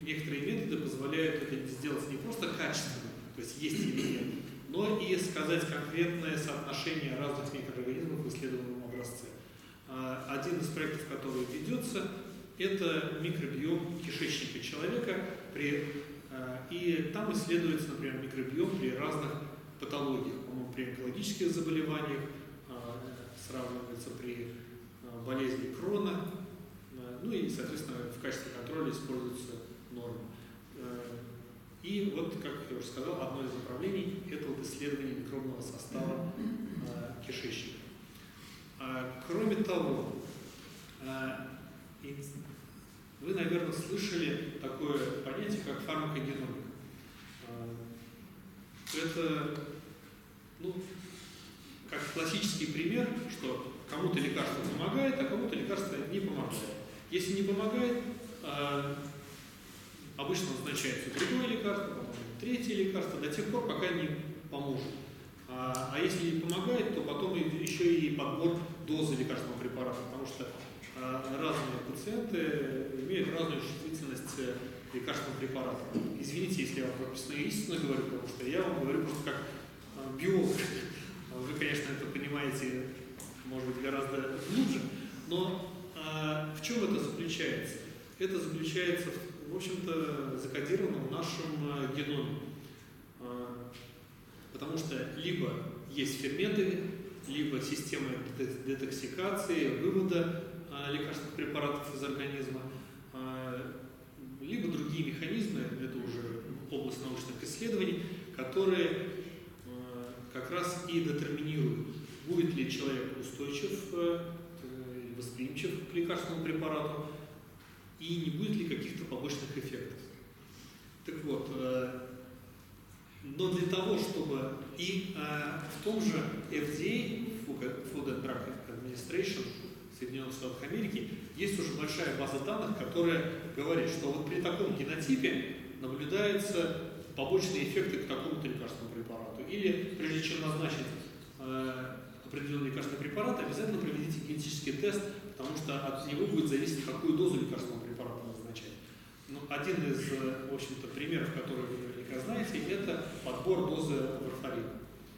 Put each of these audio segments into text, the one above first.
Некоторые методы позволяют это сделать не просто качественно, то есть есть или нет, но и сказать конкретное соотношение разных микроорганизмов в исследуемом образце. Один из проектов, который ведется, это микробиом кишечника человека, и там исследуется, например, микробиом при разных патологиях, по-моему, при онкологических заболеваниях, сравнивается при болезни Крона, ну и, соответственно, в качестве контроля используются нормы. И вот, как я уже сказал, одно из направлений – это вот исследование микробного состава кишечника. Кроме того, вы, наверное, слышали такое понятие, как фармакогеномика. Это, как классический пример, что кому-то лекарство помогает, а кому-то лекарство не помогает. Если не помогает, обычно назначается другое лекарство, потом третье лекарство, до тех пор, пока не поможет. А если не помогает, то потом еще и подбор дозы лекарственного препарата, потому что разные пациенты имеют разную чувствительность лекарственного препарата. Извините, если я вам прописную истину говорю, потому что я вам говорю просто как биолог. Вы, конечно, это понимаете, может быть, гораздо глубже, но в чем это заключается? Это заключается, в общем-то, закодировано в нашем геноме. Потому что либо есть ферменты, либо система детоксикации, вывода лекарственных препаратов из организма, либо другие механизмы, это уже область научных исследований, которые как раз и детерминируют, будет ли человек устойчив, восприимчив к лекарственному препарату, и не будет ли каких-то побочных эффектов. Так вот, но для того, чтобы и в том же FDA, Food and Drug Administration Соединенных Штатов Америки, есть уже большая база данных, которая говорит, что вот при таком генотипе наблюдаются побочные эффекты к такому-то лекарственному препарату. Или прежде чем назначить определенный лекарственный препарат, обязательно проведите генетический тест, потому что от него будет зависеть, какую дозу лекарственного препарата назначать. Один из, в общем-то, примеров, которые вы наверняка знаете, это подбор дозы варфарина.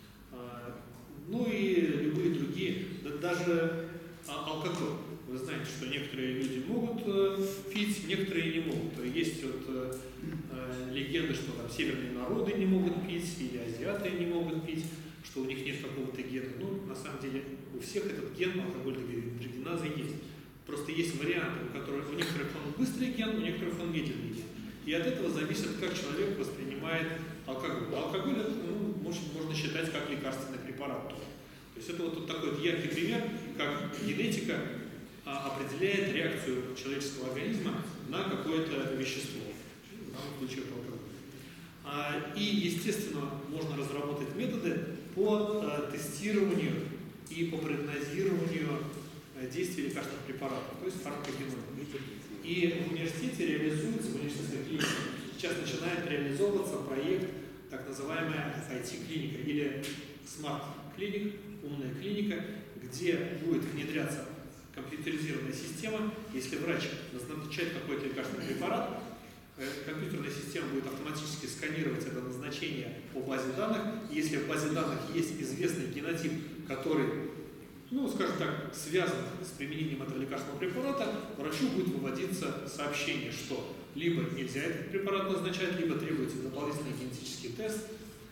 Ну и любые другие, даже алкоголь. Вы знаете, что некоторые люди могут пить, некоторые не могут. Есть вот легенды, что там северные народы не могут пить, или азиаты не могут пить, что у них нет какого-то гена. На самом деле у всех этот ген алкогольной гидрогеназы есть. Просто есть варианты, у некоторых он быстрый ген, у некоторых он медленный ген. И от этого зависит, как человек воспринимает алкоголь. Алкоголь можно считать как лекарственный препарат. То есть это вот такой яркий пример, как генетика определяет реакцию человеческого организма на какое-то вещество. В данном случае это алкоголь. И, естественно, можно разработать методы по тестированию и по прогнозированию действия лекарственных препаратов, то есть фармакогеномика. И в университете реализуется, в университетской клинике сейчас начинает реализовываться проект, так называемая IT-клиника или смарт-клиник, умная клиника, где будет внедряться компьютеризированная система. Если врач назначает какой-то лекарственный препарат, компьютерная система будет автоматически сканировать это назначение по базе данных. И если в базе данных есть известный генотип, который, скажем так, связан с применением этого лекарственного препарата, врачу будет выводиться сообщение, что либо нельзя этот препарат назначать, либо требуется дополнительный генетический тест,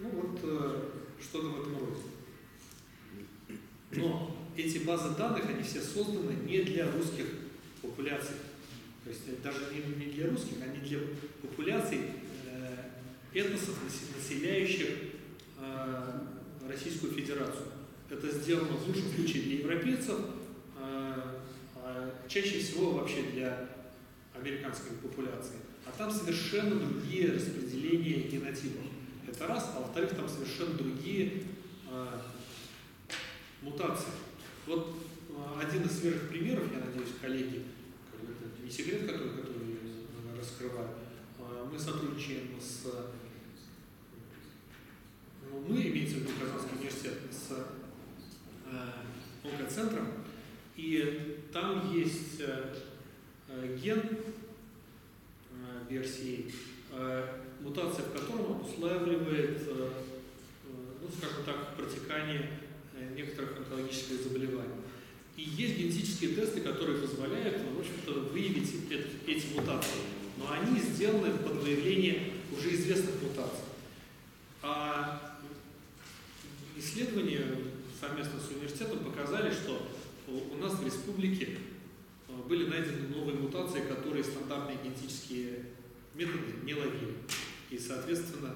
что-то в этом роде. Но эти базы данных, они все созданы не для русских популяций. То есть даже не для русских, а не для популяций этносов, населяющих Российскую Федерацию. Это сделано в лучшем случае для европейцев, а чаще всего вообще для американской популяции. А там совершенно другие распределения генотипов. Это раз, а во-вторых, там совершенно другие мутации. Вот один из свежих примеров, я надеюсь, коллеги, это не секрет, который я раскрываю, мы сотрудничаем мы, имеется в виду Казанский университет, с онкоцентром, и там есть ген BRCA, мутация в котором обуславливает, ну, скажем так, протекание некоторых онкологических заболеваний. И есть генетические тесты, которые позволяют, в общем-то, выявить эти мутации. Но они сделаны под выявление уже известных мутаций. А исследования совместно с университетом показали, что у нас в республике были найдены новые мутации, которые стандартные генетические методы не ловили. И, соответственно,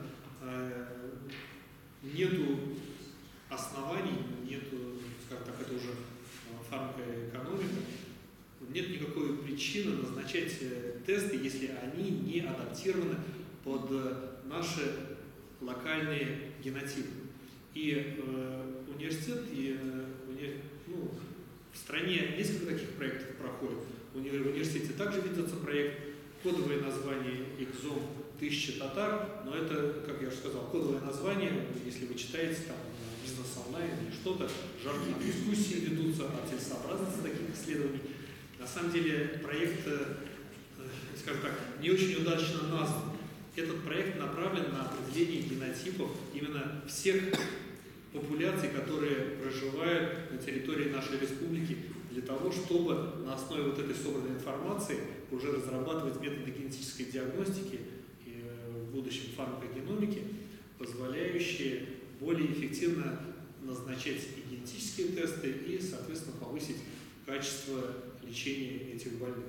нету оснований, нету, скажем так, это уже фармакоэкономика, нет никакой причины назначать тесты, если они не адаптированы под наши локальные генотипы. И университет, ну, в стране несколько таких проектов проходит. В университете также ведется проект, кодовое название «Экзом 1000 татар», но это, как я уже сказал, кодовое название, если вы читаете там бизнес-онлайн или что-то, жаркие дискуссии ведутся о целесообразности таких исследований. На самом деле проект, скажем так, не очень удачно назван. Этот проект направлен на определение генотипов именно всех популяций, которые проживают на территории нашей республики, для того, чтобы на основе вот этой собранной информации уже разрабатывать методы генетической диагностики и в будущем фармакогеномики, позволяющие более эффективно назначать и генетические тесты и, соответственно, повысить качество лечения этих больных.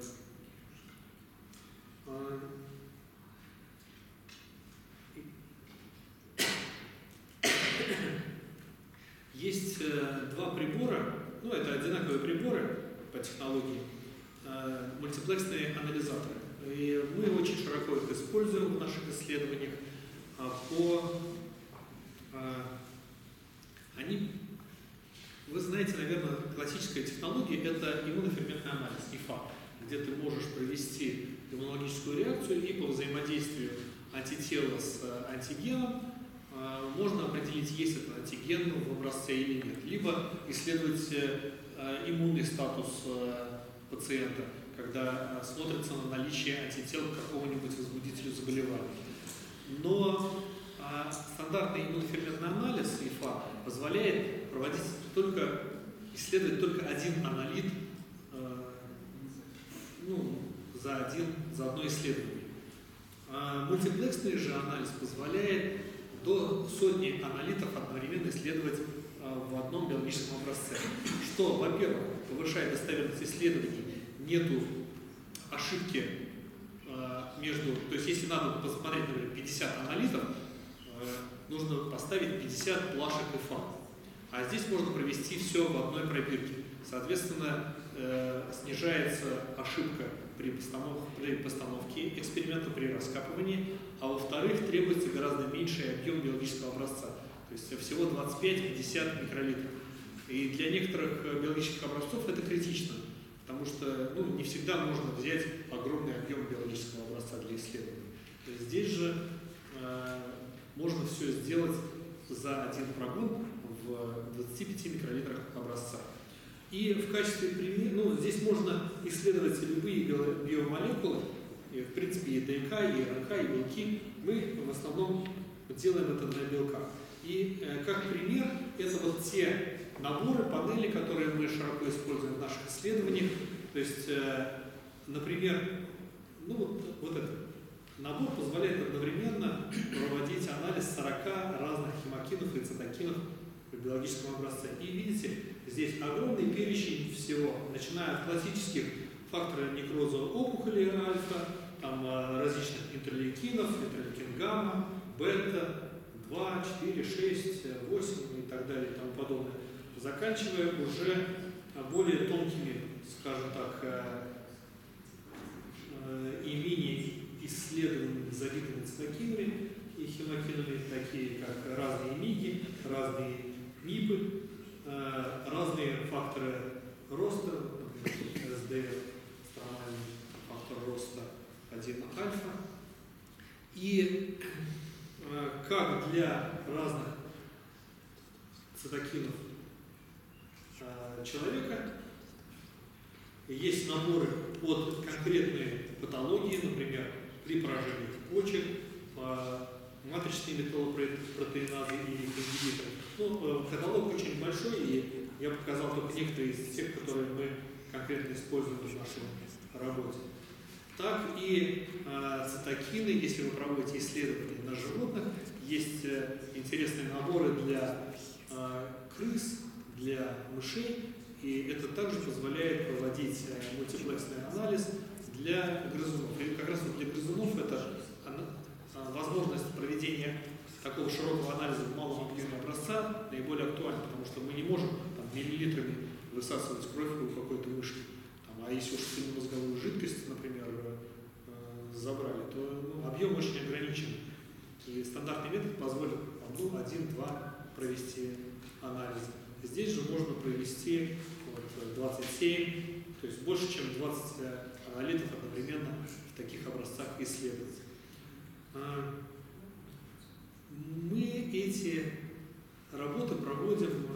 Есть два прибора, ну это одинаковые приборы по технологии, мультиплексные анализаторы. И мы очень широко их используем в наших исследованиях. Вы знаете, наверное, классическая технология – это иммуноферментный анализ, ИФА, где ты можешь провести иммунологическую реакцию и по взаимодействию антитела с антигеном можно определить, есть этот антиген в образце или нет. Либо исследовать иммунный статус пациента, когда смотрится на наличие антител к какому-нибудь возбудителю заболевания. Но стандартный иммуноферментный анализ ИФА позволяет исследовать только один аналит за одно исследование. Мультиплексный же анализ позволяет до сотни аналитов одновременно исследовать в одном биологическом образце, что, во-первых, повышает достоверность исследований, нету ошибки то есть если надо посмотреть, например, 50 аналитов, нужно поставить 50 плашек ИФА. А здесь можно провести все в одной пробирке. Соответственно, снижается ошибка при постановке эксперимента, при раскапывании, а во-вторых, требуется гораздо меньший объем биологического образца, то есть всего 25-50 микролитров. И для некоторых биологических образцов это критично, потому что не всегда можно взять огромный объем биологического образца для исследования. То есть здесь же можно все сделать за один прогон в 25 микролитрах образца. И в качестве примера, здесь можно исследовать любые биомолекулы, в принципе и ДНК, и РНК, и белки. Мы в основном делаем это на белках. И как пример, это вот те наборы, панели, которые мы широко используем в наших исследованиях. То есть, например, вот этот набор позволяет одновременно проводить анализ 40 разных хемокинов и цитокинов в биологическом образце. И видите, здесь огромный перечень всего, начиная от классических факторов некроза опухоли альфа, там различных интерлейкинов, интерлейкин гамма, бета, 2, 4, 6, 8 и так далее и тому подобное, заканчивая уже более тонкими, скажем так, и менее исследованными завитыми цитокинами и хемокинами, такие как разные МИГи, разные МИПы, разные факторы роста, например, СДР, стромальный фактор роста 1 альфа. И как для разных цитокинов человека есть наборы под конкретные патологии, например, при поражении почек, матричные металлопротеиназы и ингибиторы. Ну, каталог очень большой, и я показал только некоторые из тех, которые мы конкретно используем в нашей работе. Так и цитокины, если вы проводите исследования на животных, есть интересные наборы для крыс, для мышей, и это также позволяет проводить мультиплексный анализ для грызунов. И как раз вот для грызунов это возможность проведения такого широкого анализа в малом объеме образца наиболее актуальна, потому что мы не можем там, миллилитрами высасывать кровь у какой-то мышки. А если уж спинномозговую жидкость, например, забрали, то объем очень ограничен. И стандартный метод позволит один-два провести анализ. Здесь же можно провести 27, то есть больше, чем 20 аналитов одновременно в таких образцах исследовать. Мы эти работы проводим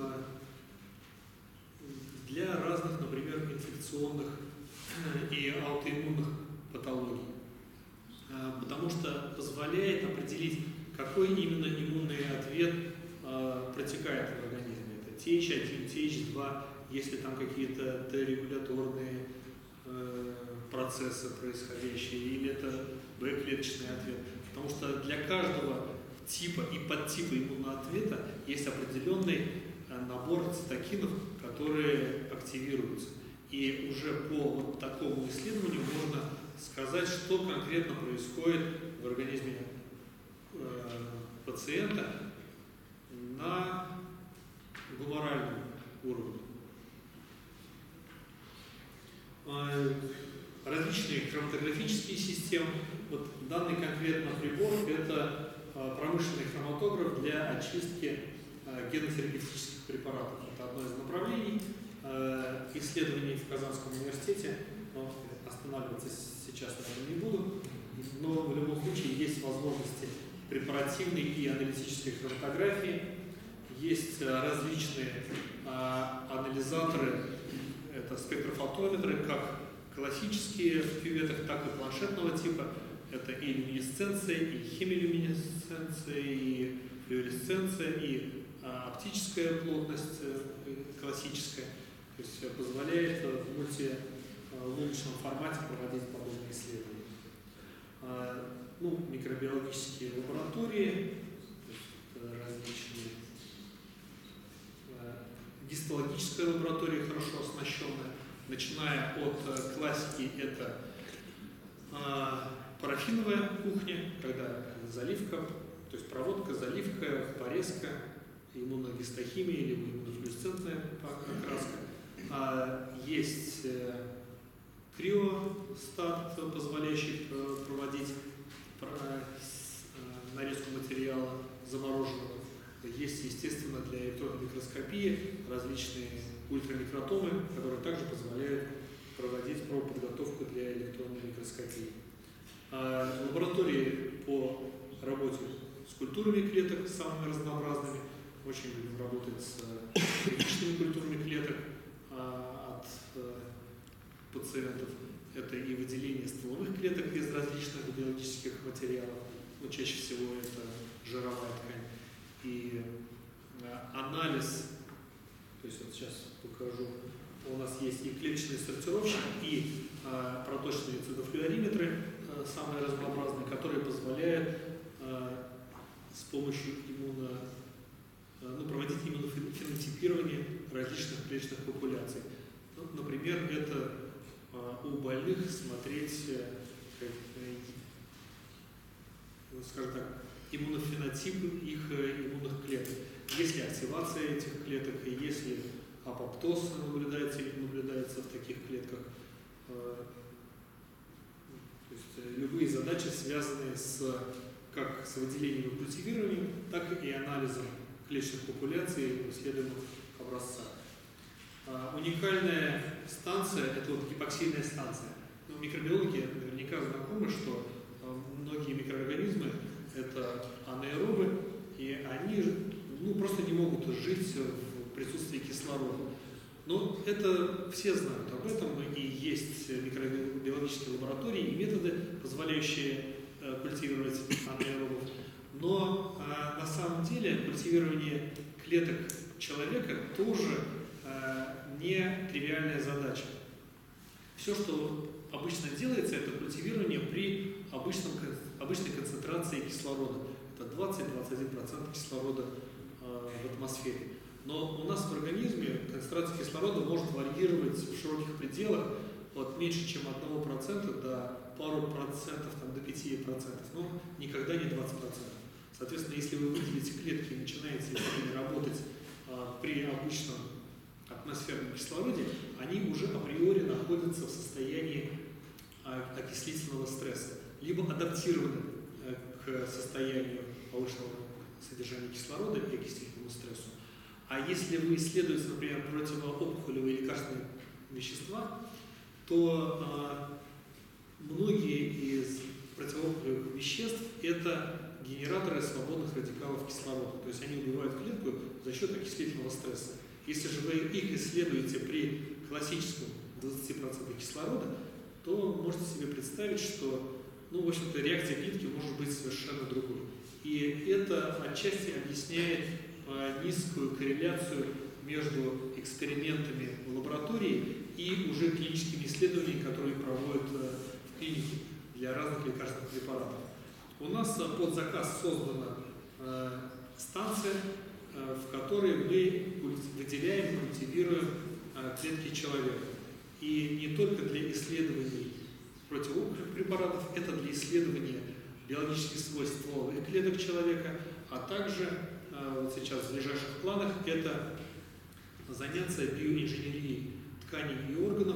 для разных, например, инфекционных и аутоиммунных патологий, потому что позволяет определить, какой именно иммунный ответ протекает в организме. Это TH1, TH2, если там какие-то дерегуляторные процессы происходящие, или это Б-клеточный ответ. Потому что для каждого типа и подтипа иммунного ответа есть определенный набор цитокинов, которые активируются. И уже по вот такому исследованию можно сказать, что конкретно происходит в организме пациента на гуморальном уровне. Различные хроматографические системы. Вот данный конкретно прибор – это промышленный хроматограф для очистки генотерапевтических препаратов. Это одно из направлений исследований в Казанском университете. Но останавливаться сейчас на этом не буду. Но в любом случае есть возможности препаративной и аналитической хроматографии. Есть различные анализаторы, это спектрофотометры, как классические в кюветах, так и планшетного типа. Это и люминесценция, и химилюминесценция, и флуоресценция, и оптическая плотность классическая. То есть позволяет в мультилуночном формате проводить подобные исследования. Микробиологические лаборатории, различные. Гистологическая лаборатория хорошо оснащенная. Начиная от классики, это парафиновая кухня, когда заливка, то есть проводка, заливка, порезка, иммуногистохимия или иммунофлюоресцентная окраска. Есть криостат, позволяющий проводить нарезку материала замороженного. Есть, естественно, для электронной микроскопии различные ультрамикротомы, которые также позволяют проводить пробоподготовку для электронной микроскопии. Лаборатории по работе с культурами клеток, самыми разнообразными. Очень любим работать с клеточными культурами клеток от пациентов. Это и выделение стволовых клеток из различных биологических материалов. Чаще всего это жировая ткань. И анализ, то есть вот сейчас покажу, у нас есть и клеточный сортировщик, и проточные цитофлюориметры, самые разнообразные, которые позволяют с помощью проводить иммунофенотипирование различных клеточных популяций. Например, это у больных смотреть, скажем так, иммунофенотип их иммунных клеток. Есть ли активация этих клеток, и если апоптоз наблюдается или не наблюдается в таких клетках. То есть любые задачи, связанные как с выделением и культивированием, так и анализом клеточных популяций в исследуемых образцах. Уникальная станция – это гипоксильная станция. Микробиологи наверняка знакомы, что многие микроорганизмы – это анаэробы, и они просто не могут жить в присутствии кислорода. Но это все знают об этом, и есть микробиологические лаборатории и методы, позволяющие культивировать анаэробов. Но на самом деле культивирование клеток человека тоже не тривиальная задача. Все, что обычно делается, это культивирование при обычной концентрации кислорода. Это 20-21% кислорода в атмосфере. Но у нас в организме концентрация кислорода может варьировать в широких пределах от меньше, чем 1% до пару процентов, там, до 5%, но никогда не 20%. Соответственно, если вы выделите клетки и начинаете с ними работать при обычном атмосферном кислороде, они уже априори находятся в состоянии окислительного стресса, либо адаптированы к состоянию повышенного содержания кислорода и окислительному стрессу. А если вы исследуете, например, противоопухолевые лекарственные вещества, то многие из противоопухолевых веществ – это генераторы свободных радикалов кислорода. То есть они убивают клетку за счет окислительного стресса. Если же вы их исследуете при классическом 20% кислорода, то можете себе представить, что, в общем-то, реакция клетки может быть совершенно другой. И это отчасти объясняет низкую корреляцию между экспериментами в лаборатории и уже клиническими исследованиями, которые проводят в клинике для разных лекарственных препаратов. У нас под заказ создана станция, в которой мы выделяем и культивируем клетки человека. И не только для исследований противоопухолевых препаратов, это для исследования биологических свойств ствола и клеток человека, а также вот сейчас в ближайших планах это заняться биоинженерией тканей и органов,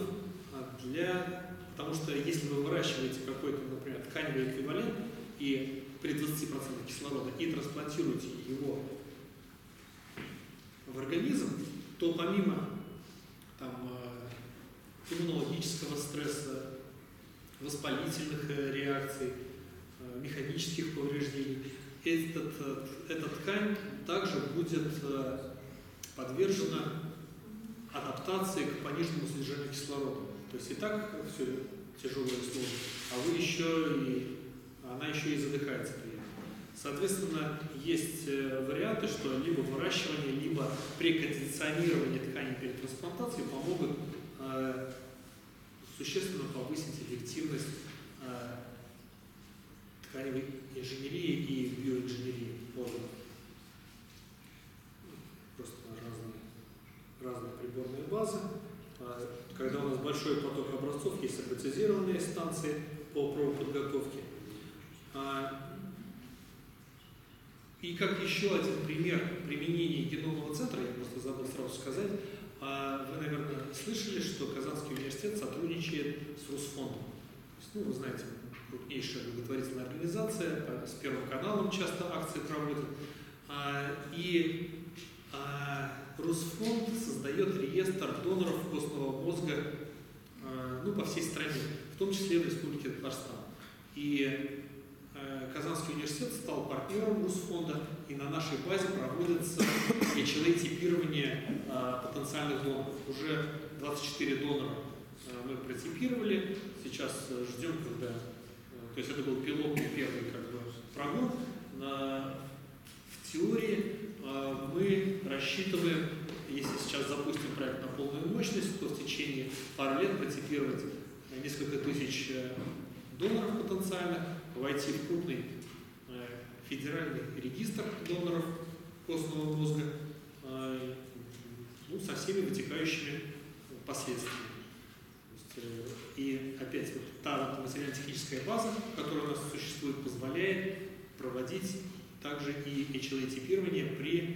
потому что если вы выращиваете какой-то, например, тканевый эквивалент и при 20% кислорода и трансплантируете его в организм, то помимо иммунологического стресса, воспалительных реакций, механических повреждений, эта ткань также будет подвержена адаптации к пониженному содержанию кислорода. То есть и так все тяжелое и сложно, она еще и задыхается при этом. Соответственно, есть варианты, что либо выращивание, либо прекондиционирование тканей перед трансплантацией помогут существенно повысить эффективность тканевой инженерии и биоинженерии органов. Просто разные приборные базы. Когда у нас большой поток образцов, есть роботизированные станции по пробоподготовке. И как еще один пример применения геномного центра, я просто забыл сразу сказать, вы, наверное, слышали, что Казанский университет сотрудничает с Русфондом. Вы знаете, крупнейшая благотворительная организация, с Первым каналом часто акции проводят. И Русфонд создает реестр доноров костного мозга по всей стране, в том числе в Республике Татарстан. И Казанский университет стал партнером Русфонда, и на нашей базе проводится HLA-типирование потенциальных доноров. Уже 24 донора мы протипировали, сейчас ждем, когда... То есть это был пилотный первый прогон. В теории мы рассчитываем, если сейчас запустим проект на полную мощность, то в течение пары лет протипировать несколько тысяч доноров потенциальных, войти в крупный федеральный регистр доноров костного мозга со всеми вытекающими последствиями. И опять та материально-техническая база, которая у нас существует, позволяет проводить также и HLA-типирование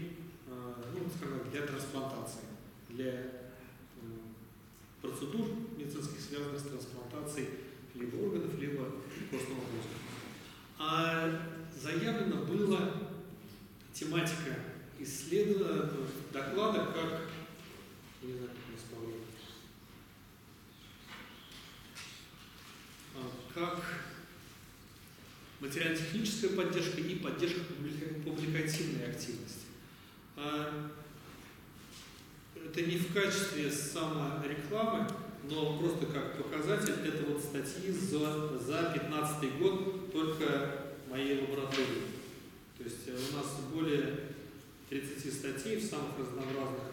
для трансплантации, для процедур медицинских, связанных с трансплантацией либо органов, либо костного мозга. Заявлена была тематика доклада как материально-техническая поддержка и поддержка публикативной активности. Это не в качестве саморекламы, но просто как показатель, это вот статьи за 2015 год только моей лаборатории. То есть у нас более 30 статей в самых разнообразных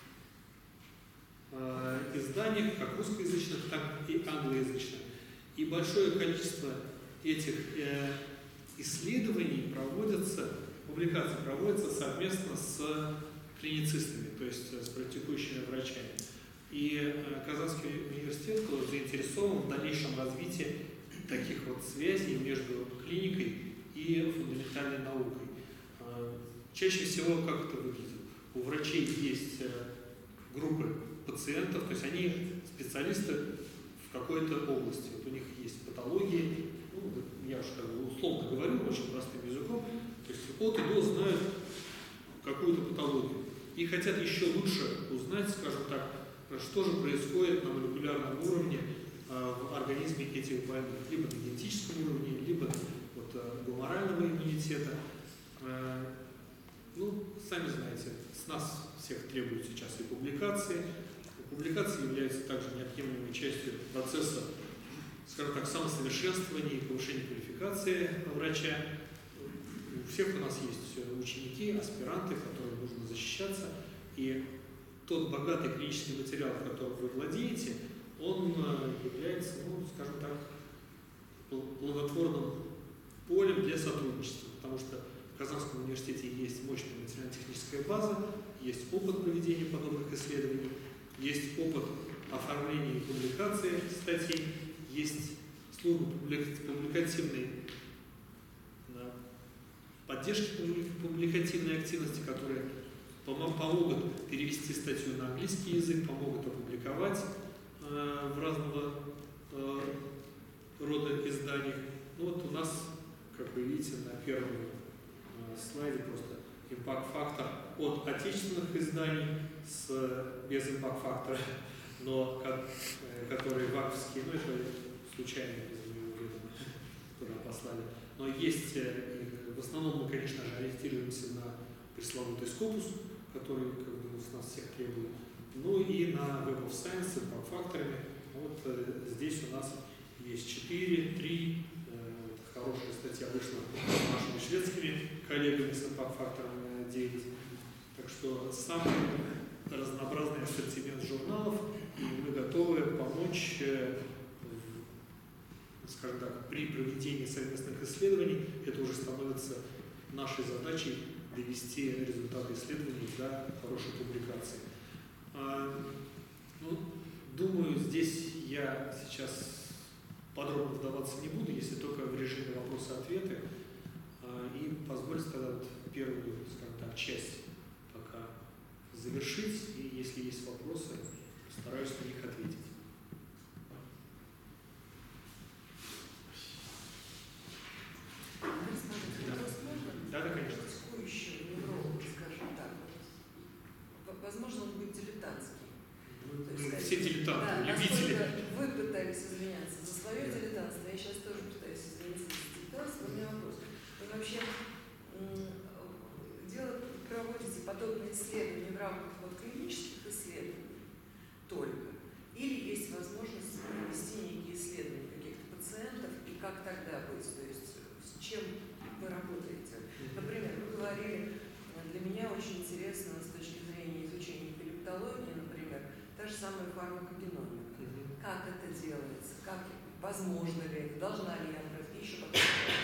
изданиях, как русскоязычных, так и англоязычных. И большое количество этих исследований публикаций проводятся совместно с клиницистами, то есть с практикующими врачами. И Казанский университет заинтересован в дальнейшем развитии таких вот связей между клиникой и фундаментальной наукой. Чаще всего как это выглядит? У врачей есть группы пациентов, то есть они специалисты в какой-то области. Вот у них есть патологии, ну, я уж как бы условно говорю, очень простым языком, то есть от и до знают какую-то патологию. И хотят еще лучше узнать, скажем так, что же происходит на молекулярном уровне в организме этих больных, либо на генетическом уровне, либо вот, гуморального иммунитета. Ну, сами знаете, с нас всех требуют сейчас и публикации. Публикации являются также неотъемлемой частью процесса, скажем так, самосовершенствования и повышения квалификации врача. У всех у нас есть ученики, аспиранты, которым нужно защищаться. И тот богатый клинический материал, которым вы владеете, он является, ну, скажем так, плодотворным полем для сотрудничества, потому что в Казанском университете есть мощная материально-техническая база, есть опыт проведения подобных исследований, есть опыт оформления и публикации статей, есть служба публикативной поддержки публикативной активности, которые помогут перевести статью на английский язык, помогут опубликовать в разного рода изданиях. Ну вот у нас, как вы видите, на первом слайде просто импакт-фактор от отечественных изданий без импакт-фактора, но которые ваковские, ну это случайно без моего ведома туда послали. Но есть, в основном мы, конечно же, ориентируемся на пресловутый Scopus, который как бы с нас всех требует, ну и на Web of Science с импакт-факторами. Вот здесь у нас есть 3 хорошая статья вышла нашими шведскими коллегами с импакт-фактором 9. Так что самый разнообразный ассортимент журналов, и мы готовы помочь, скажем так, при проведении совместных исследований. Это уже становится нашей задачей довести результаты исследований до хорошей публикации. Ну, думаю, здесь я сейчас подробно вдаваться не буду, если только в режиме вопросы-ответы. И позвольте тогда вот первую, скажем так, часть пока завершить. И если есть вопросы, постараюсь на них ответить. Да, конечно. Возможно, он будет дилетантский. Все дилетанты, да, любители. Вы пытались извиняться за свое дилетантство, я сейчас тоже пытаюсь извиниться за дилетантство. У меня вопрос. Вы вообще проводите подобные исследования в рамках вот клинических исследований только? Или есть возможность провести некие исследования каких-то пациентов, и как тогда быть? То есть с чем вы работаете? Например, вы говорили, для меня очень интересно с точки зрения изучения эпилептологии, например, та же самая фармакогеномика. Как это делается? Как, возможно ли это? Должна ли я брать еще какую-то?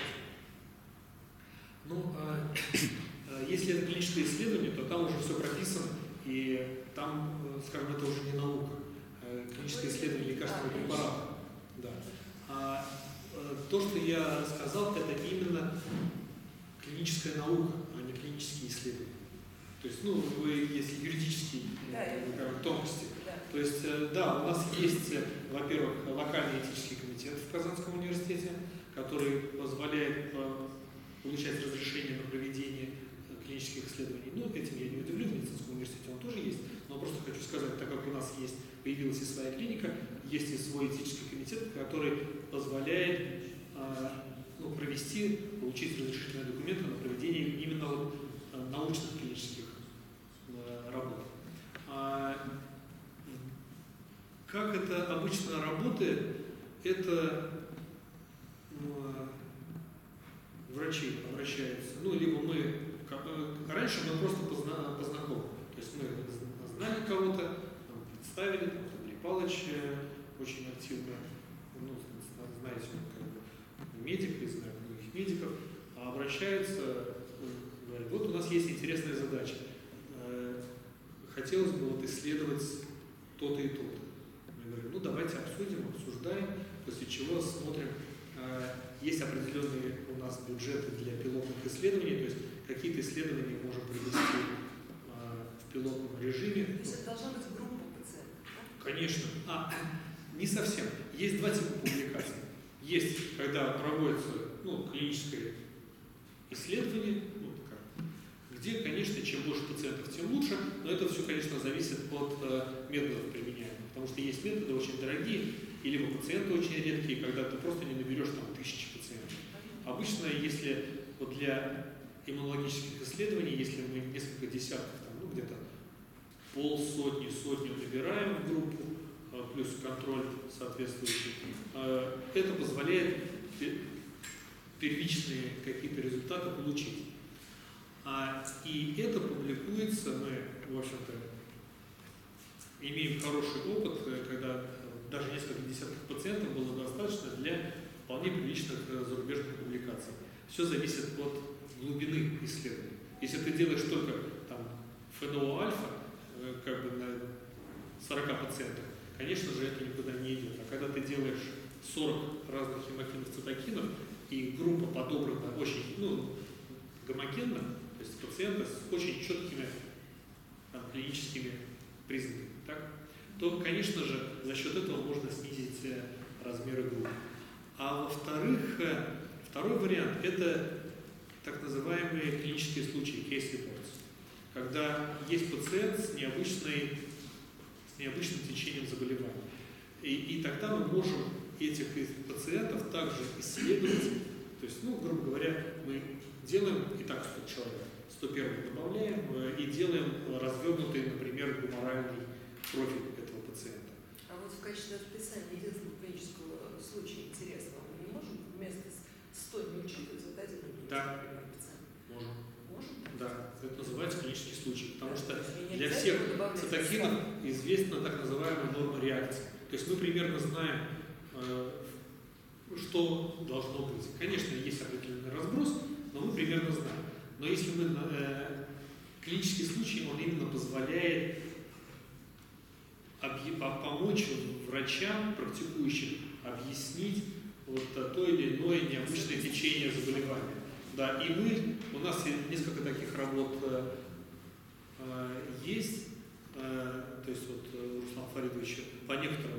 Ну, если это клиническое исследование, то там уже все прописано, и там, скажем, это уже не наука. Клиническое исследование лекарственного препарата. Да. То, что я сказал, это именно клиническая наука, а не клинические исследования. То есть, ну, вы, если юридические тонкости. Да. То есть, да, у нас есть, во-первых, локальный этический комитет в Казанском университете, который позволяет получать разрешение на проведение клинических исследований. Ну, этим я не удивлен, в медицинском университете он тоже есть, но просто хочу сказать, так как у нас появилась и своя клиника, есть и свой этический комитет, который позволяет получить разрешительные документы на проведение именно вот, научных клинических работ. Как это это обычно работает, это врачи обращаются, ну, либо мы, раньше мы просто по знакомым, то есть мы знали кого-то, представили, там, Андрей Павлович очень активно, ну, знаете, он как бы медик, и знает многих медиков, а обращаются, говорят, вот у нас есть интересная задача, хотелось бы вот исследовать то-то и то-то. Мы говорим, ну давайте обсудим, обсуждаем, после чего смотрим, есть определенные у нас бюджеты для пилотных исследований, то есть какие-то исследования можем провести в пилотном режиме. То есть это должна быть группа пациентов, да? Конечно. Не совсем. Есть два типа публикаций. Есть, когда проводится клиническое исследование, где, конечно, чем больше пациентов, тем лучше, но это все, конечно, зависит от методов применяемых, потому что есть методы очень дорогие, или пациенты очень редкие, когда ты просто не наберешь там 1000 пациентов. Обычно, если вот для иммунологических исследований, если мы несколько десятков, там, где-то полсотни, сотню набираем в группу, плюс контроль соответствующий, это позволяет первичные какие-то результаты получить. И это публикуется, мы, в общем-то, имеем хороший опыт, когда даже несколько десятков пациентов было достаточно для вполне приличных зарубежных публикаций. Все зависит от глубины исследования. Если ты делаешь только там ФНО-альфа, как бы на 40 пациентах, конечно же, это никуда не идет. А когда ты делаешь 40 разных хемофильных цитокинов, и группа подобрана очень гомогенно, то есть пациенты с очень четкими клиническими признаками, так? То, конечно же, за счет этого можно снизить размеры группы. А во-вторых, второй вариант – это так называемые клинические случаи, case reports, когда есть пациент с необычным течением заболевания. И тогда мы можем этих пациентов также исследовать, то есть, грубо говоря, мы делаем и так 100 человек, 101 добавляем и делаем развернутый, например, гуморальный профиль этого пациента. А вот в качестве описания единственного клинического случая интересного мы не можем вместо 100 не учитывать вот один пациент? Можем. Можем? Да, это называется клинический случай, потому что не для всех цитокинов известна так называемая норма реакции. То есть мы примерно знаем, что должно быть. Конечно, есть определенный разброс, но мы примерно знаем. Но если мы клинический случай, он именно позволяет помочь врачам, практикующим, объяснить вот то или иное необычное течение заболевания. Да, и у нас несколько таких работ есть, то есть вот Руслан Фаридович по некоторым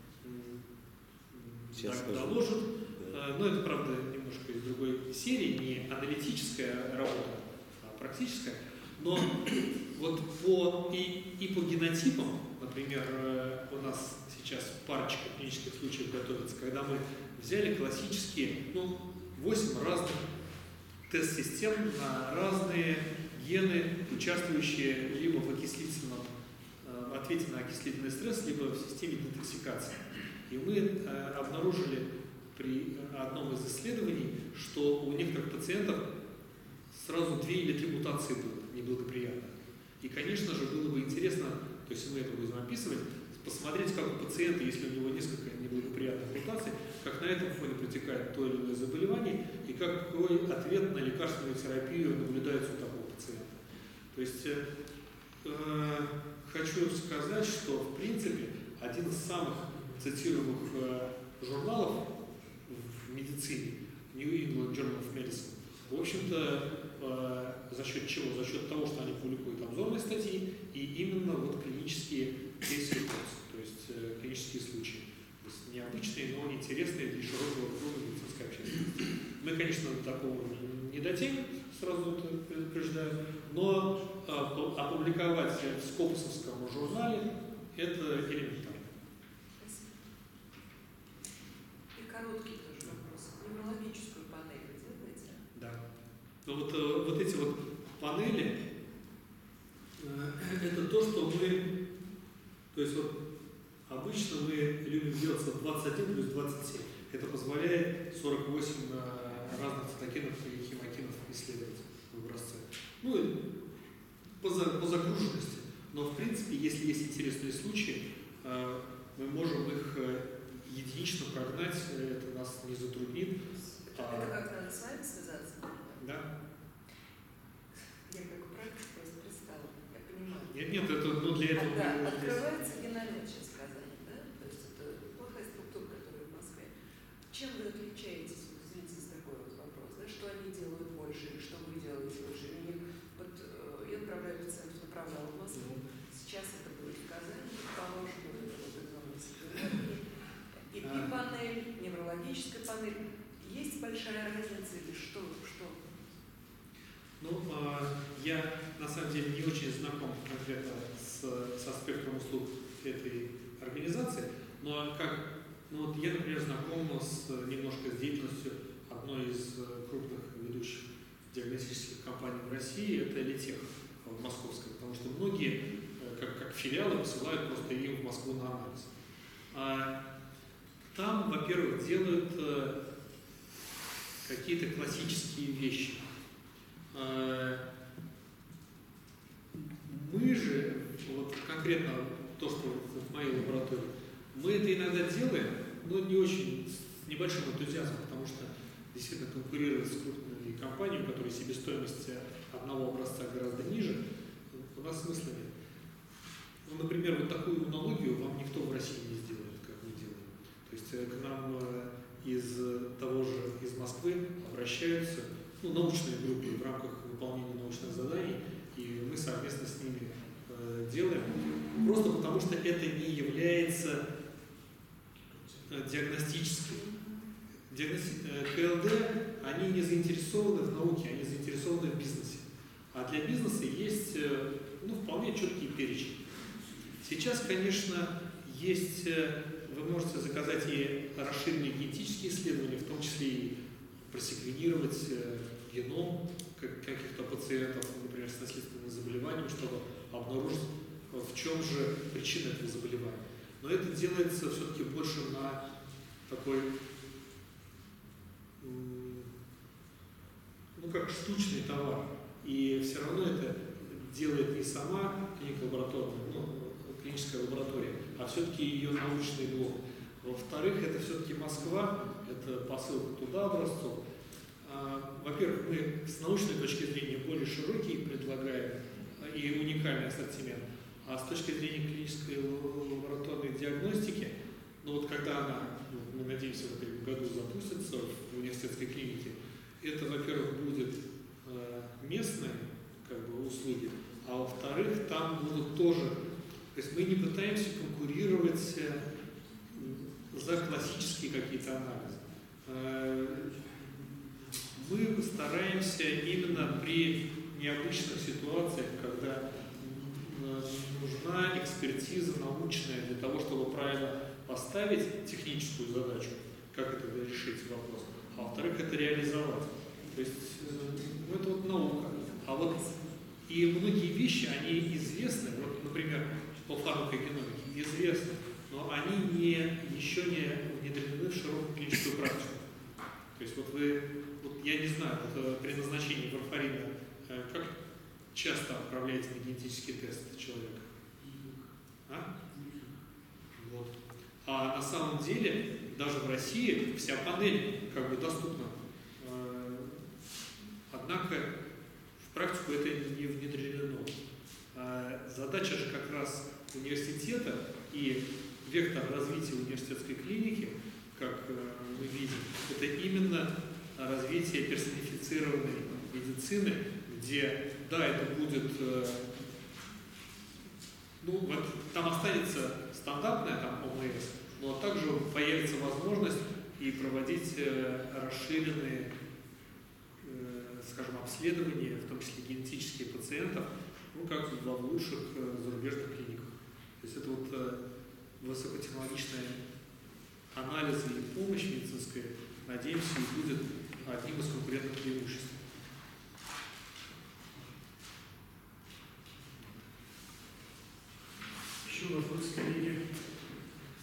доложит, но это, правда, немножко из другой серии, не аналитическая работа, а практическая, но вот по генотипам, например, у нас сейчас парочка клинических случаев готовится, когда мы взяли классические, 8 разных тест-систем на разные гены, участвующие либо в ответе на окислительный стресс, либо в системе детоксикации. И мы обнаружили при одном из исследований, что у некоторых пациентов сразу 2 или 3 мутации было неблагоприятных. И, конечно же, было бы интересно, то есть мы это будем описывать, посмотреть, как у пациента, если у него несколько неблагоприятных мутаций, как на этом фоне протекает то или иное заболевание, и какой ответ на лекарственную терапию наблюдается у такого пациента. То есть хочу сказать, что в принципе один из самых цитируемых журналов в медицине, New England Journal of Medicine, в общем-то, за счет чего? За счет того, что они публикуют обзорные статьи и именно вот клинические case reports, то есть клинические случаи. То есть необычные, но интересные для широкого круга медицинской общественности. Мы, конечно, до такого не дотянем, сразу это предупреждаю, но опубликовать в Скопусовском журнале это элементарно. И короткий тоже вопрос. Неврологическую панель вы делаете? Да. Но вот эти вот панели, это то, что мы, то есть вот Обычно мы любим делать 21 плюс 27. Это позволяет 48 разных цитокинов и хемокинов исследовать в образце. Ну и по загруженности. Но в принципе, если есть интересные случаи, мы можем их единично прогнать, это нас не затруднит. Это как надо с вами связаться? Да. Я как практик просто пристала, я понимаю. Нет, это для этого. Да, открывается геномен, сейчас сказали, да? То есть это плохая структура, которая в Москве. Чем вы отличаетесь, извините за такой вот вопрос, да? Что они делают больше, или что вы делаете больше? Вот я направляю пациентов, направляла в Москву, сейчас это будет в Казани, положено вот экзамен. ИП-панель, неврологическая панель. Есть большая разница или что? Ну, я на самом деле не очень знаком конкретно с аспектом услуг этой организации, но вот я, например, знаком немножко с деятельностью одной из крупных ведущих диагностических компаний в России, это Литех московская, потому что многие, как филиалы, посылают просто им в Москву на анализ. Там, во-первых, делают какие-то классические вещи. Мы же, вот конкретно то, что в моей лаборатории, мы это иногда делаем, но не очень, с небольшим энтузиазмом, потому что действительно конкурировать с крупными компаниями, которые себестоимость одного образца гораздо ниже, у нас смысла нет. Ну, например, вот такую иммунологию вам никто в России не сделает, как мы делаем. То есть к нам из Москвы обращаются научные группы в рамках выполнения научных заданий, и мы совместно с ними делаем, просто потому что это не является диагностическим. КЛД, они не заинтересованы в науке, они заинтересованы в бизнесе. А для бизнеса есть вполне четкий перечень. Сейчас, конечно, вы можете заказать и расширенные генетические исследования, в том числе и просеквенировать геном каких-то пациентов, например, с наследственным заболеванием, чтобы обнаружить, в чем же причина этого заболевания. Но это делается все-таки больше на такой, как штучный товар. И все равно это делает не сама клиническая лаборатория, а все-таки ее научный блок. Во-вторых, это все-таки Москва, это посылка туда образцов. Во-первых, мы с научной точки зрения более широкий предлагаем и уникальный ассортимент, а с точки зрения клинической лабораторной диагностики, когда она, мы надеемся, в этом году запустится в университетской клинике, это, во-первых, будет местные услуги, а во-вторых, там будут тоже, то есть мы не пытаемся конкурировать за классические какие-то анализы. Мы стараемся именно при необычных ситуациях, когда нужна экспертиза научная для того, чтобы правильно поставить техническую задачу, как это решить вопрос, а во-вторых, это реализовать. То есть это наука. И многие вещи, они известны, например, по фармакогеномике известны, но они еще не внедрены в широкую клиническую практику. То есть я не знаю, при назначении варфарина, как часто отправляете на генетический тест человека? А на самом деле, даже в России вся панель доступна. Однако в практику это не внедрено. Задача же как раз университета и вектор развития университетской клиники, как мы видим, это именно развитие персонифицированной медицины, где, да, это будет, там останется стандартная ОМС, но также появится возможность и проводить расширенные, обследования, в том числе генетических пациентов, как в лучших зарубежных клиниках. То есть это высокотехнологичные анализы и помощь медицинская, надеемся, и будет одним из конкурентных преимуществ. Еще вопросы, коллеги?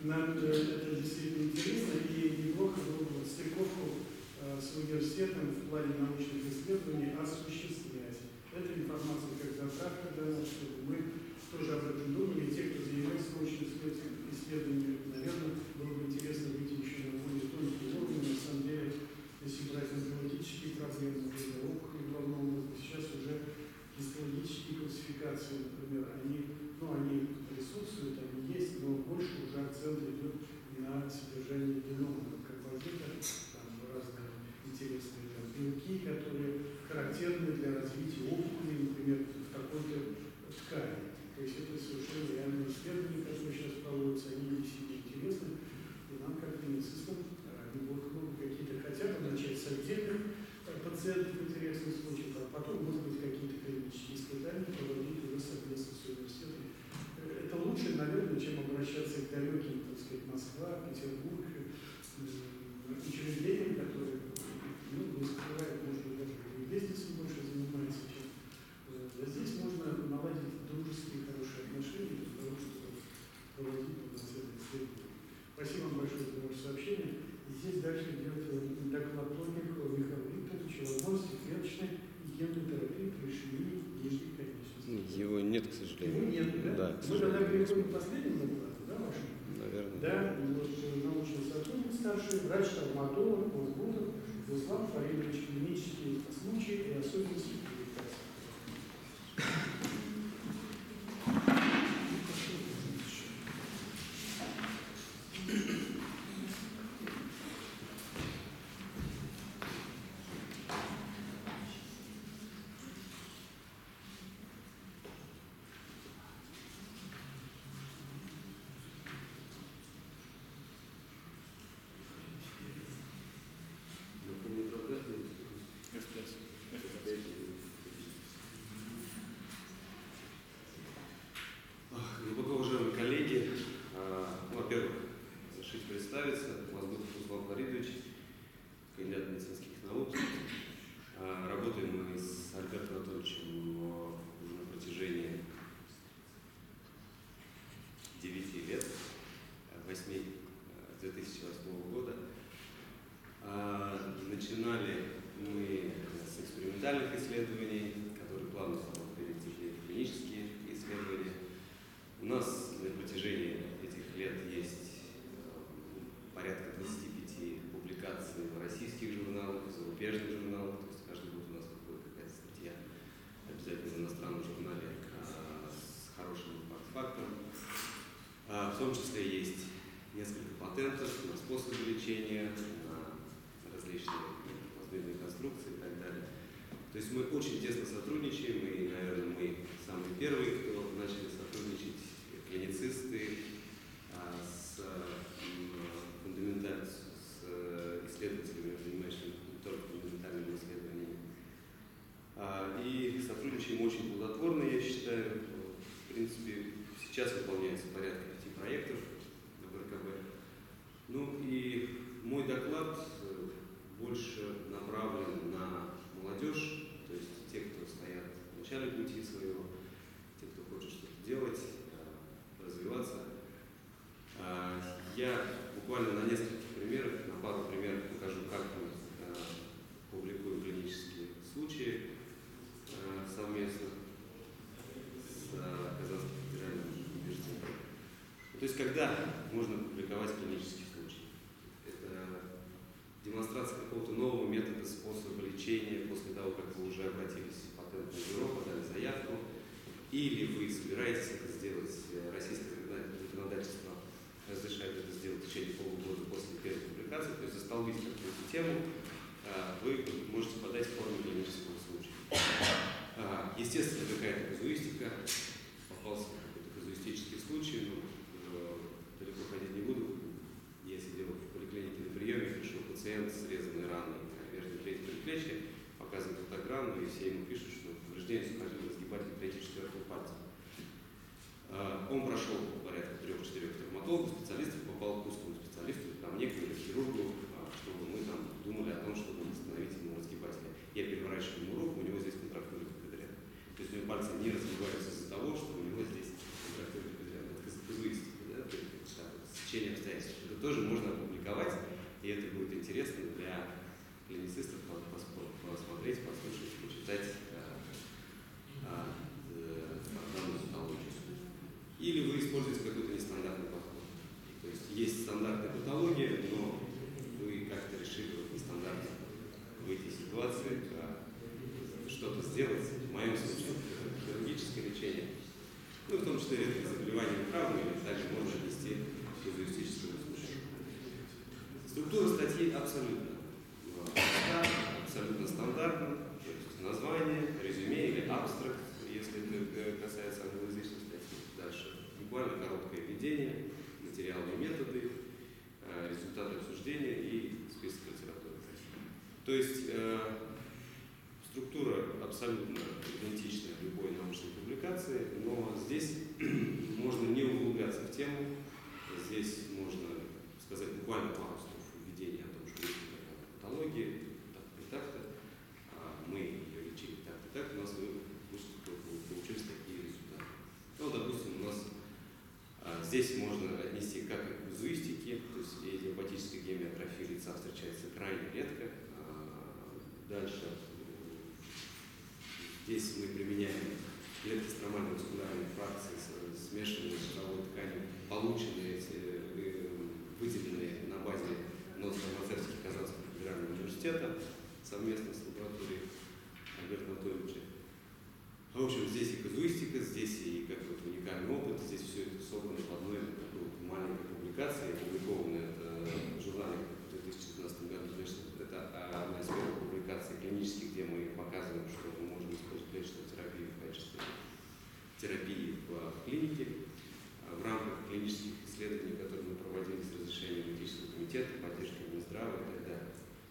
Нам это действительно интересно, и неплохо было бы стыковку с университетом в плане научных исследований осуществлять. Эта информация как затравка для нас, чтобы мы тоже об этом думали. И те, кто занимается научным исследованием, наверное, было бы интересно выйти еще на более тонкий уровень. На самом деле, если брать онкологические проблемы, например, опухоли головного мозга, сейчас уже гистологические классификации, например, они присутствуют, они есть, но больше уже акцент идет на содержание генома карбонатов, там разные интересные белки, которые характерны для развития опухолей, например, в какой-то ткани. То есть это совершенно реальные исследования, которые сейчас проводятся, они действительно интересны, и нам, как клиницистам, неплохо было бы какие-то хотя бы начать с отдельных пациентов интересных случаев, а потом, может быть, какие-то клинические испытания проводить уже совместно с университетом. Это лучше, наверное, чем обращаться к далеким, так сказать, Москва, Петербург, учреждениям, которые, не скрывают, может быть, даже бизнесом больше занимаются, чем. А здесь можно наладить дружеские, хорошие отношения для того, чтобы проводить полноценные исследования. Спасибо вам большое за ваше сообщение. И здесь дальше идет доклад Плотникова Михаила Викторовича о возможности клеточной и генной терапии при ишемии нижней конечности. Его нет, к сожалению. Его нет, да? Да, Мы тогда переходим к последнему докладу, да, вашему? Наверное. Да, вот научный сотрудник старший, врач-травматолог, Мозгутов, Руслан Фаридович, клинические случаи и особенности коммуникации. Глубоко уважаемые коллеги, во-первых, разрешите представиться, Мозгутов Руслан Фаридович, кандидат медицинских наук. Работаем мы с Альбертом Анатольевичем уже на протяжении 9 лет, 8 с 2008 года. Начинали мы с экспериментальных исследований, которые плавно перейти в клинические исследования. У нас на протяжении этих лет есть порядка 25 публикаций в российских журналах, в зарубежных журналах, то есть каждый год у нас выходит какая-то статья обязательно в иностранном журнале с хорошим фактом. В том числе есть несколько патентов на способы лечения, на различные плазмидные конструкции и так далее. То есть мы очень тесно сотрудничаем, и, наверное, мы самые первые, кто начали сотрудничать, клиницисты с исследователями, занимающимися не только фундаментальными исследованиями. И сотрудничаем очень плодотворно, я считаю. В принципе, сейчас выполняется порядка 5 проектов в РКБ. Ну и мой доклад больше направлен на молодежь, то есть те, кто стоят в начале пути своего, те, кто хочет что-то делать, развиваться. Я буквально на нескольких примерах, на пару примеров покажу, как мы публикуем клинические случаи совместно с Казанским федеральным университетом. То есть когда можно публиковать клинический случай? Это демонстрация какого-то нового метода, способа лечения после того, как вы уже обратились в патентное бюро, подали заявку, или вы собираетесь это сделать, российское законодательство разрешает это сделать в течение полугода после первой публикации, то есть застолбить какую-то тему, вы можете подать в форме клинического случая. Естественно, какая-то казуистика, попался какой-то казуистический случай, но далеко ходить не буду. Я сидел в поликлинике на приеме, пришел пациент с срезанной раной верхней трети предплечья, показывает фотограмму, и все ему пишут, что повреждение сухожилия-сгибателя 3-4 пальца. Он прошел порядка 3-4 травматологов, специалистов, попал к узкому специалисту, ко мне, к хирургу, чтобы мы там думали о том, чтобы восстановить ему разгибателя. Я переворачиваю ему руку, у него здесь контрактура бедря. То есть у него пальцы не развиваются из-за того, что у него здесь контрактура бедря. Это казуистика, да? Сечение стечения обстоятельств. Это тоже можно опубликовать, и это будет интересно для клиницистов посмотреть, послушать, почитать данную патологию. Или вы используете какой-то нестандартный подход. То есть стандартная патология, но вы как-то решили нестандартно в этой ситуации что-то сделать. В моем случае это хирургическое лечение. Ну, в том числе редкие заболевания травмы, или также можно отнести к казуистическому случаю. Структура статьи абсолютно стандартна. То есть название, резюме или абстракт, если это касается англоязычной статьи. Дальше буквально короткое введение, материалы и методы, результаты обсуждения и список литературы. То есть структура абсолютно идентична любой научной публикации, но здесь можно не углубляться в тему, здесь можно сказать буквально пару слов введения о том, что есть такая патология, так-то и так-то, мы ее лечили так-то и так, у нас получились такие результаты. Ну, допустим, у нас здесь можно отнести как и к казуистике, то есть идиопатическая гемиатрофия лица встречается крайне редко. Дальше здесь мы применяем клетки стромальной мускулярной фракции, смешанные с жировой тканью, полученные, выделенные на базе ноосфармацевтики Казанского федерального университета совместно с лабораторией Альберта Анатольевича. В общем, здесь и казуистика, здесь и какой-то уникальный опыт, здесь все это собрано в одной такой маленькой публикации, опубликованной в журнале в 2012 году. Это одна из первых публикаций клинических, где мы показываем, что мы можем использовать клеточную терапию в качестве терапии в клинике в рамках клинических исследований, которые мы проводили с разрешением этического комитета, поддержкой Минздрава и так далее.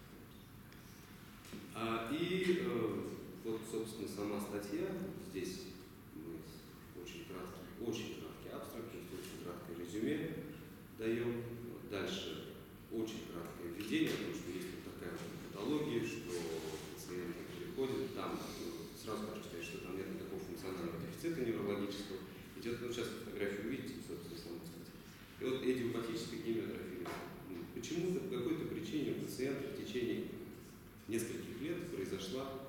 Вот, собственно, сама статья. Здесь мы очень краткий абстракт, очень краткое резюме даем. Дальше очень краткое введение о том, что есть вот такая вот патология, что пациенты приходят, там сразу хочу сказать, что там нет никакого функционального дефицита неврологического. Идет, ну, сейчас фотографию увидите, собственно, саму статью. И вот идиопатическая гемиатрофия. Почему-то по какой-то причине у пациента в течение нескольких лет произошло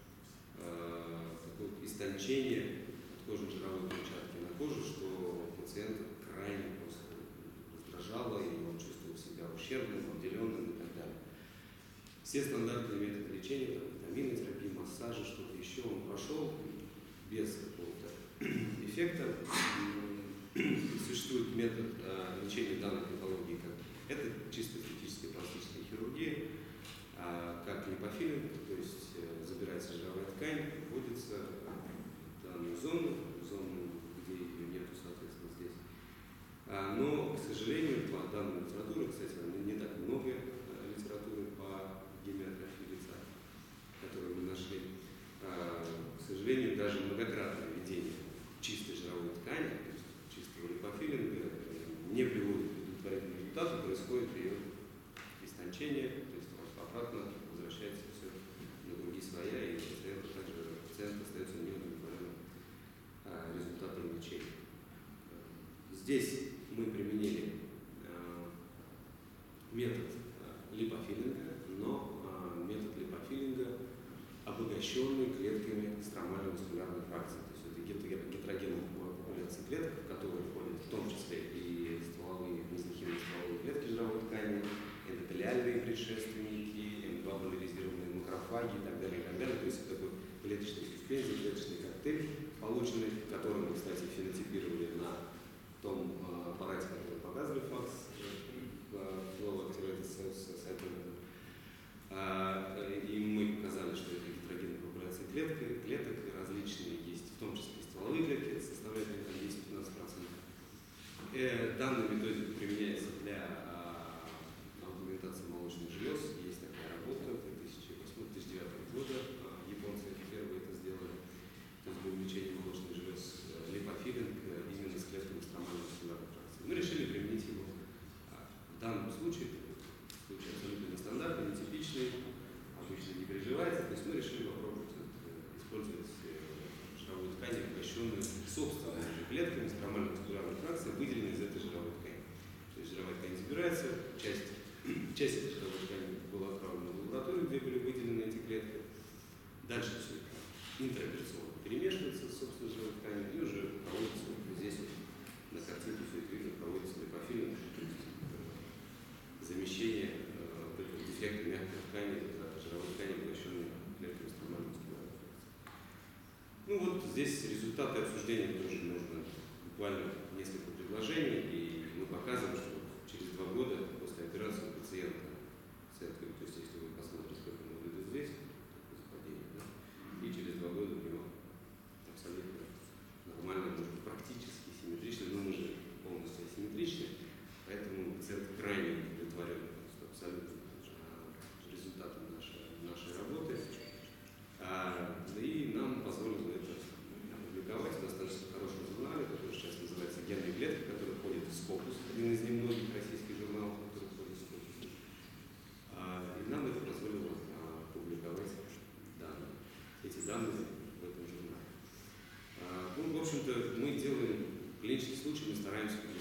такое истончение от кожно-жировой клетчатки на коже, что пациента крайне просто раздражало, и он чувствовал себя ущербным, обделенным и так далее. Все стандартные методы лечения, витаминная терапия, массажи, что-то еще, он прошел без какого-то эффекта. Существует метод лечения данной патологии, как это чисто эстетическая пластическая хирургия, как липофилинг, то есть забирается жировая ткань, вводится в данную зону, где ее нету, соответственно, здесь. Но, к сожалению, по данной литературе, кстати, не так много литературы по гемиатрофии лица, которую мы нашли, к сожалению, даже многократное введение чистой жировой ткани, то есть чистого липофилинга, не приводит к удовлетворительному результату, происходит ее истончение, то есть обратно возвращается все на круги своя, и пациент остается неудовлетворенным результатом лечения. Здесь мы применили метод липофилинга, но метод липофилинга, обогащенный клетками стромальной мускулярной фракции. То есть это гетерогенная популяция клеток, в которые входят в том числе и стволовые, мезонхимные стволовые клетки жировой ткани, эндотелиальные предшественники, глобализированные макрофаги и так далее, и так далее. То есть это такой клеточный суспензий, клеточный коктейль, полученный, который мы, кстати, фенотипировали на том аппарате, который показывали ФАКС, Flow Activated Cells Cytometry. И мы показали, что это гетерогенная популяция клеток различные есть, в том числе стволовые клетки, это составляет 10-15%. Данная методика применяется для аугментации молочных желез. Есть такая работа 2008-2009 года. Японцы первые это сделали. То есть для увеличения молочных желез липофилинг операция, часть этой жировой ткани была отправлена в лабораторию, где были выделены эти клетки. Дальше все это интраоперационно перемешивается, собственно, жировой ткани, и уже проводится вот здесь вот, на картинке все это видно, проводится липофильное замещение дефекта мягкой ткани, жировой ткани, поглощенной клетками стромального скелета. Ну вот здесь результаты обсуждения тоже нужно буквально несколько предложений, и мы показываем, что через 2 года после операции у пациента, то есть если вы посмотрите, как он выглядит здесь, совпадение, да, и через 2 года у него абсолютно нормально, может быть, практически симметрично, но мы же полностью асимметричны, поэтому пациент крайне удовлетворен абсолютно результатом нашей работы. И нам позволило это опубликовать в достаточно хорошем журнале, который сейчас называется «Генные клетки», который входит в Scopus, один из немногих российских журналов, который входит в Scopus. И нам это позволило публиковать эти данные в этом журнале. Ну, в общем-то, мы делаем клинический случай, мы стараемся